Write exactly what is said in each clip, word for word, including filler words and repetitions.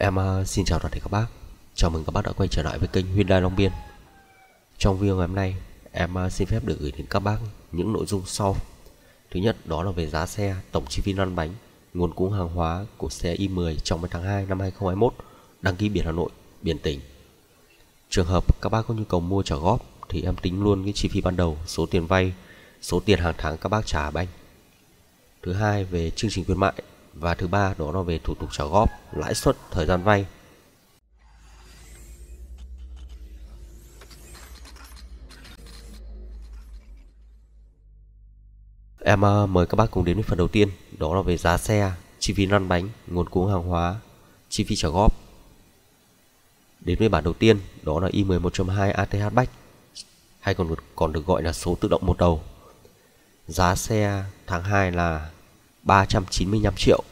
Em uh, xin chào toàn thể các bác. Chào mừng các bác đã quay trở lại với kênh Hyundai Long Biên. Trong video ngày hôm nay, em uh, xin phép được gửi đến các bác những nội dung sau. Thứ nhất đó là về giá xe, tổng chi phí lăn bánh, nguồn cung hàng hóa của xe i mười trong tháng hai năm hai không hai mốt, đăng ký biển Hà Nội, biển tỉnh. Trường hợp các bác có nhu cầu mua trả góp thì em tính luôn cái chi phí ban đầu, số tiền vay, số tiền hàng tháng các bác trả banh. Thứ hai về chương trình khuyến mại, và thứ ba đó là về thủ tục trả góp, lãi suất, thời gian vay. Em uh, mời các bác cùng đến với phần đầu tiên, đó là về giá xe, chi phí lăn bánh, nguồn cung hàng hóa, chi phí trả góp. Đến với bản đầu tiên, đó là i mười một chấm hai a tê hát Bách, hay còn còn được gọi là số tự động một đầu. Giá xe tháng hai là ba trăm chín mươi lăm triệu.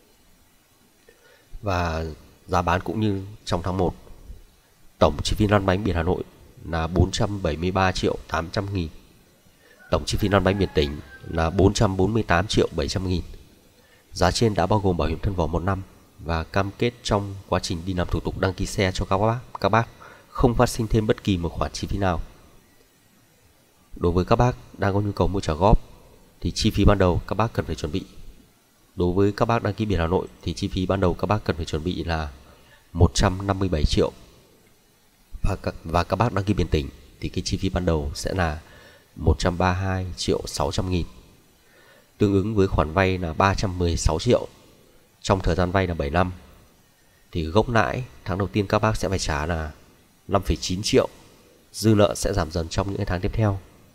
Và giá bán cũng như trong tháng một. Tổng chi phí lăn bánh biển Hà Nội là bốn trăm bảy mươi ba triệu tám trăm nghìn. Tổng chi phí lăn bánh biển tỉnh là bốn trăm bốn mươi tám triệu bảy trăm nghìn. Giá trên đã bao gồm bảo hiểm thân vỏ một năm và cam kết trong quá trình đi làm thủ tục đăng ký xe cho các bác, các bác không phát sinh thêm bất kỳ một khoản chi phí nào. Đối với các bác đang có nhu cầu mua trả góp thì chi phí ban đầu các bác cần phải chuẩn bị. Đối với các bác đăng ký biển Hà Nội thì chi phí ban đầu các bác cần phải chuẩn bị là một trăm năm mươi bảy triệu. Và các, và các bác đăng ký biển tỉnh thì cái chi phí ban đầu sẽ là một trăm ba mươi hai triệu sáu trăm nghìn. Tương ứng với khoản vay là ba trăm mười sáu triệu. Trong thời gian vay là bảy năm. Thì gốc lãi tháng đầu tiên các bác sẽ phải trả là năm phẩy chín triệu. Dư nợ sẽ giảm dần trong những tháng tiếp theo.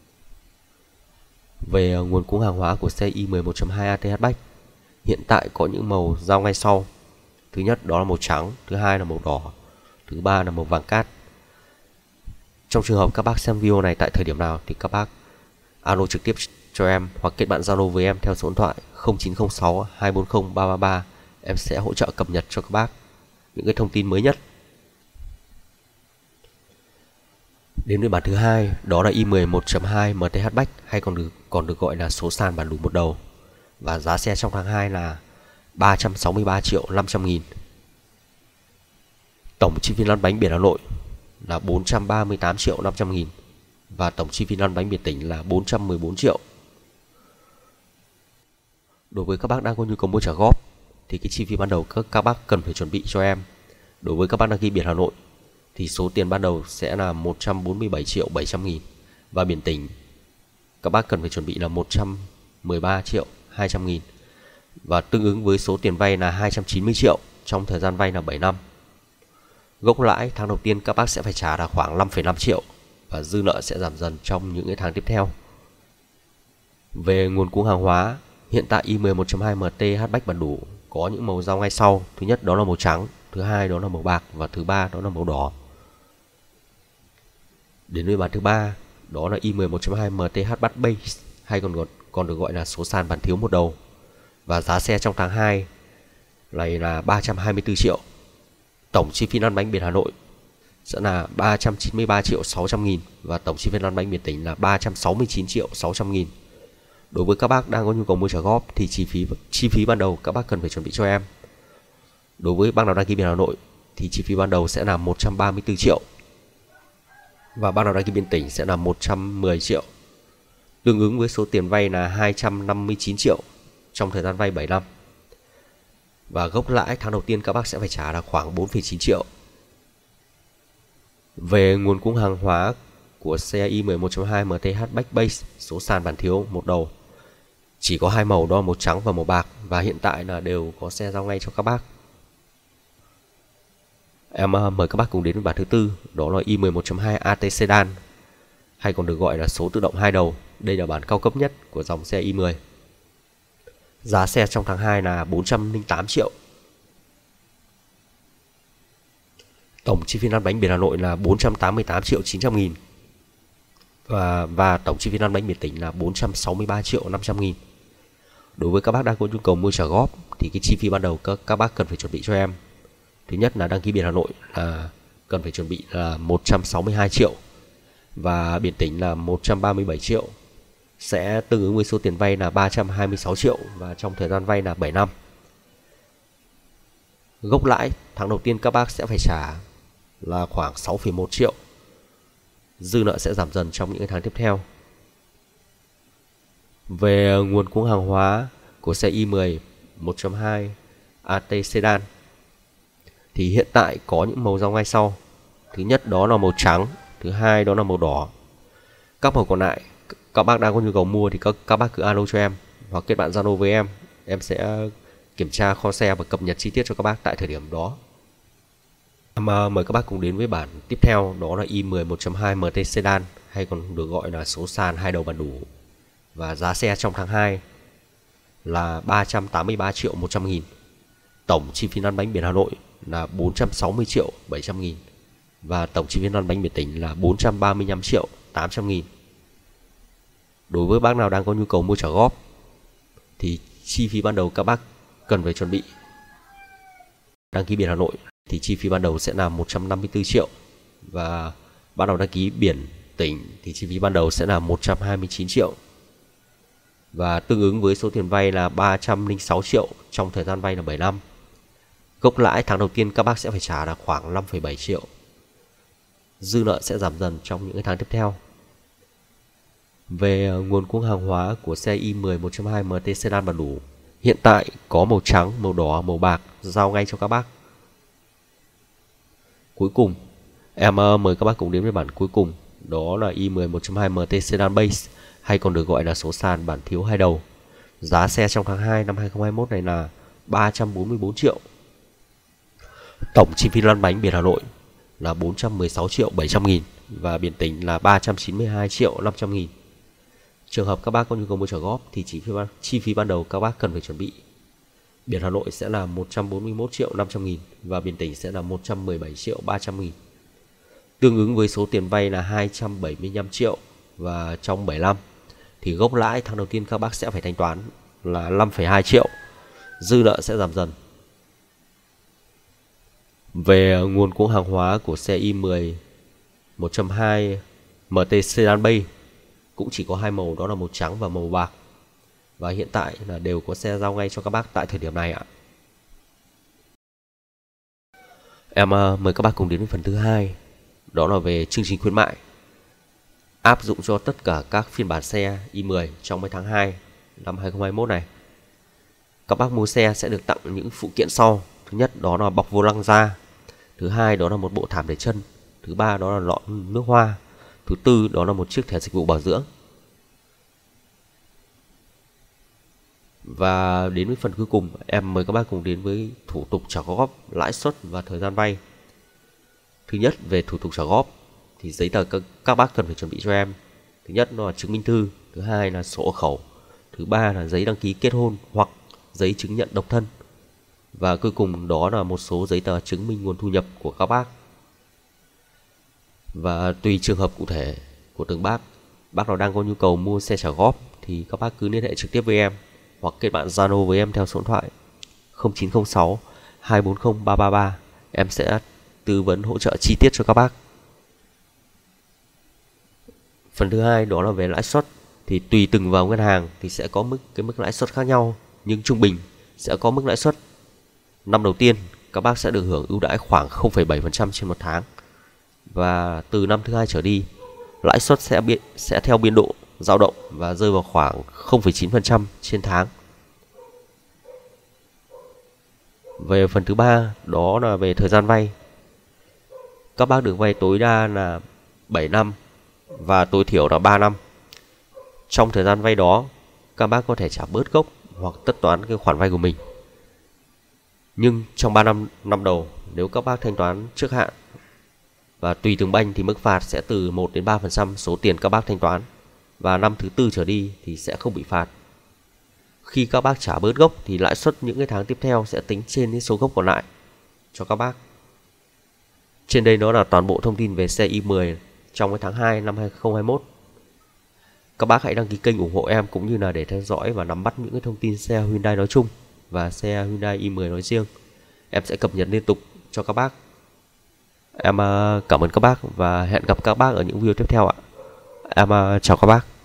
Về nguồn cung hàng hóa của xe i mười một chấm hai a tê hát Bách, hiện tại có những màu giao ngay sau. Thứ nhất đó là màu trắng, thứ hai là màu đỏ, thứ ba là màu vàng cát. Trong trường hợp các bác xem video này tại thời điểm nào thì các bác alo trực tiếp cho em hoặc kết bạn Zalo với em theo số điện thoại không chín không sáu hai bốn không ba ba ba. Em sẽ hỗ trợ cập nhật cho các bác những cái thông tin mới nhất. Đến với bản thứ hai, đó là i mười một chấm hai em tê hát Bách, hay còn được còn được gọi là số sàn bản đủ một đầu. Và giá xe trong tháng hai là ba trăm sáu mươi ba triệu năm trăm nghìn. Tổng chi phí lăn bánh biển Hà Nội là bốn trăm ba mươi tám triệu năm trăm nghìn. Và tổng chi phí lăn bánh biển tỉnh là bốn trăm mười bốn triệu. Đối với các bác đang có nhu cầu mua trả góp thì cái chi phí ban đầu các, các bác cần phải chuẩn bị cho em. Đối với các bác đăng ký biển Hà Nội thì số tiền ban đầu sẽ là một trăm bốn mươi bảy triệu bảy trăm nghìn. Và biển tỉnh các bác cần phải chuẩn bị là một trăm mười ba triệu hai trăm nghìn. Và tương ứng với số tiền vay là hai trăm chín mươi triệu. Trong thời gian vay là bảy năm. Gốc lãi tháng đầu tiên các bác sẽ phải trả là khoảng năm phẩy năm triệu. Và dư nợ sẽ giảm dần trong những cái tháng tiếp theo. Về nguồn cung hàng hóa, hiện tại i mười một chấm hai em tê hát Bách bản đủ có những màu giao ngay sau. Thứ nhất đó là màu trắng, thứ hai đó là màu bạc, và thứ ba đó là màu đỏ. Đến với bản thứ ba, đó là i mười một chấm hai em tê hát Bách Base, hay còn gọi, còn được gọi là số sàn bản thiếu một đầu. Và giá xe trong tháng hai này là ba trăm hai mươi tư triệu. Tổng chi phí lăn bánh biển Hà Nội sẽ là ba trăm chín mươi ba triệu sáu trăm nghìn. Và tổng chi phí lăn bánh biển tỉnh là ba trăm sáu mươi chín triệu sáu trăm nghìn. Đối với các bác đang có nhu cầu mua trả góp thì chi phí chi phí ban đầu các bác cần phải chuẩn bị cho em. Đối với bác nào đăng ký biển Hà Nội thì chi phí ban đầu sẽ là một trăm ba mươi tư triệu. Và bác nào đăng ký biển tỉnh sẽ là một trăm mười triệu. Tương ứng với số tiền vay là hai trăm năm mươi chín triệu trong thời gian vay bảy năm. Và gốc lãi tháng đầu tiên các bác sẽ phải trả là khoảng bốn phẩy chín triệu. Về nguồn cung hàng hóa của xe i mười một chấm hai em tê hát Bách Base, số sàn bản thiếu một đầu, chỉ có hai màu, đó là màu trắng và màu bạc. Và hiện tại là đều có xe giao ngay cho các bác. Em mời các bác cùng đến với bản thứ tư, đó là i mười một chấm hai a tê Sedan, hay còn được gọi là số tự động hai đầu. Đây là bản cao cấp nhất của dòng xe i mười. Giá xe trong tháng hai là bốn trăm lẻ tám triệu. Tổng chi phí lăn bánh biển Hà Nội là bốn trăm tám mươi tám triệu chín trăm nghìn. Và, và tổng chi phí lăn bánh biển tỉnh là bốn trăm sáu mươi ba triệu năm trăm nghìn. Đối với các bác đang có nhu cầu mua trả góp thì cái chi phí ban đầu các, các bác cần phải chuẩn bị cho em. Thứ nhất là đăng ký biển Hà Nội là cần phải chuẩn bị là một trăm sáu mươi hai triệu. Và biển tỉnh là một trăm ba mươi bảy triệu. Sẽ tương ứng với số tiền vay là ba trăm hai mươi sáu triệu. Và trong thời gian vay là bảy năm. Gốc lãi tháng đầu tiên các bác sẽ phải trả là khoảng sáu phẩy một triệu. Dư nợ sẽ giảm dần trong những tháng tiếp theo. Về nguồn cung hàng hóa của xe i mười một chấm hai a tê Sedan thì hiện tại có những màu giao ngay sau. Thứ nhất đó là màu trắng, thứ hai đó là màu đỏ. Các màu còn lại các bác đang có nhu cầu mua thì các, các bác cứ alo cho em hoặc kết bạn Zalo với em. Em sẽ kiểm tra kho xe và cập nhật chi tiết cho các bác tại thời điểm đó. Em mời các bác cùng đến với bản tiếp theo, đó là i mười một chấm hai em tê Sedan, hay còn được gọi là số sàn hai đầu bản đủ. Và giá xe trong tháng hai là ba trăm tám mươi ba triệu một trăm nghìn. Tổng chi phí lăn bánh biển Hà Nội là bốn trăm sáu mươi triệu bảy trăm nghìn. Và tổng chi phí lăn bánh biển tỉnh là bốn trăm ba mươi lăm triệu tám trăm nghìn. Đối với bác nào đang có nhu cầu mua trả góp thì chi phí ban đầu các bác cần phải chuẩn bị. Đăng ký biển Hà Nội thì chi phí ban đầu sẽ là một trăm năm mươi tư triệu. Và bác nào đăng ký biển tỉnh thì chi phí ban đầu sẽ là một trăm hai mươi chín triệu. Và tương ứng với số tiền vay là ba trăm lẻ sáu triệu trong thời gian vay là bảy năm. Gốc lãi tháng đầu tiên các bác sẽ phải trả là khoảng năm phẩy bảy triệu. Dư nợ sẽ giảm dần trong những tháng tiếp theo. Về nguồn cung hàng hóa của xe i mười một chấm hai em tê Sedan bản đủ, hiện tại có màu trắng, màu đỏ, màu bạc giao ngay cho các bác. Cuối cùng, em mời các bác cùng đến với bản cuối cùng, đó là i mười một chấm hai em tê Sedan Base, hay còn được gọi là số sàn bản thiếu hai đầu. Giá xe trong tháng hai năm hai không hai mốt này là ba trăm bốn mươi tư triệu. Tổng chi phí lăn bánh biển Hà Nội là bốn trăm mười sáu triệu bảy trăm nghìn và biển tỉnh là ba trăm chín mươi hai triệu năm trăm nghìn. Trường hợp các bác có nhu cầu mua trả góp thì chi phí, chi phí ban đầu các bác cần phải chuẩn bị. Biển Hà Nội sẽ là một trăm bốn mươi mốt triệu năm trăm nghìn và biển tỉnh sẽ là một trăm mười bảy triệu ba trăm nghìn. Tương ứng với số tiền vay là hai trăm bảy mươi lăm triệu, và trong bảy năm thì gốc lãi tháng đầu tiên các bác sẽ phải thanh toán là năm phẩy hai triệu. Dư nợ sẽ giảm dần. Về nguồn cung hàng hóa của xe i mười một chấm hai em tê Sedan Bay cũng chỉ có hai màu, đó là màu trắng và màu bạc. Và hiện tại là đều có xe giao ngay cho các bác tại thời điểm này ạ. Em mời các bác cùng đến với phần thứ hai, đó là về chương trình khuyến mại áp dụng cho tất cả các phiên bản xe i mười trong mấy tháng hai năm hai không hai mốt này. Các bác mua xe sẽ được tặng những phụ kiện sau. Thứ nhất đó là bọc vô lăng da. Thứ hai đó là một bộ thảm để chân. Thứ ba đó là lọ nước hoa. Thứ tư đó là một chiếc thẻ dịch vụ bảo dưỡng. Và đến với phần cuối cùng, em mời các bác cùng đến với thủ tục trả góp, lãi suất và thời gian vay. Thứ nhất, về thủ tục trả góp thì giấy tờ các, các bác cần phải chuẩn bị cho em. Thứ nhất đó là chứng minh thư. Thứ hai là sổ hộ khẩu. Thứ ba là giấy đăng ký kết hôn hoặc giấy chứng nhận độc thân. Và cuối cùng đó là một số giấy tờ chứng minh nguồn thu nhập của các bác. Và tùy trường hợp cụ thể của từng bác, bác nào đang có nhu cầu mua xe trả góp thì các bác cứ liên hệ trực tiếp với em hoặc kết bạn Zalo với em theo số điện thoại không chín không sáu hai bốn không ba ba ba. Em sẽ tư vấn hỗ trợ chi tiết cho các bác. Phần thứ hai đó là về lãi suất, thì tùy từng vào ngân hàng thì sẽ có mức cái mức lãi suất khác nhau, nhưng trung bình sẽ có mức lãi suất. Năm đầu tiên các bác sẽ được hưởng ưu đãi khoảng không phẩy bảy phần trăm trên một tháng. Và từ năm thứ hai trở đi, lãi suất sẽ biến sẽ theo biên độ dao động và rơi vào khoảng không phẩy chín phần trăm trên tháng. Về phần thứ ba, đó là về thời gian vay. Các bác được vay tối đa là bảy năm và tối thiểu là ba năm. Trong thời gian vay đó, các bác có thể trả bớt gốc hoặc tất toán cái khoản vay của mình. Nhưng trong ba năm năm đầu, nếu các bác thanh toán trước hạn và tùy từng banh thì mức phạt sẽ từ một đến ba phần trăm số tiền các bác thanh toán. Và năm thứ tư trở đi thì sẽ không bị phạt. Khi các bác trả bớt gốc thì lãi suất những cái tháng tiếp theo sẽ tính trên cái số gốc còn lại cho các bác. Trên đây đó là toàn bộ thông tin về xe i mười trong cái tháng hai năm hai không hai mốt. Các bác hãy đăng ký kênh ủng hộ em cũng như là để theo dõi và nắm bắt những cái thông tin xe Hyundai nói chung và xe Hyundai i mười nói riêng. Em sẽ cập nhật liên tục cho các bác. Em cảm ơn các bác và hẹn gặp các bác ở những video tiếp theo ạ. Em chào các bác.